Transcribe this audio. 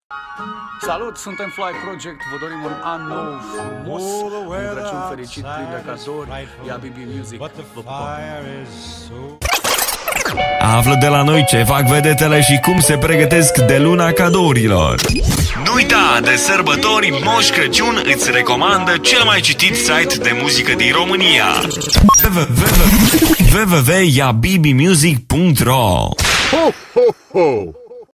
Salut, suntem Fly Project, vă dorim un an nou frumos, un Crăciun fericit, plin de cadouri, ia BB Music, vă pupăm! Află de la noi ce fac vedetele și cum se pregătesc de luna cadourilor. Nu uita, de sărbători Moș Crăciun îți recomandă cel mai citit site de muzică din România, www.yabbmusic.ro. Ho, ho, ho!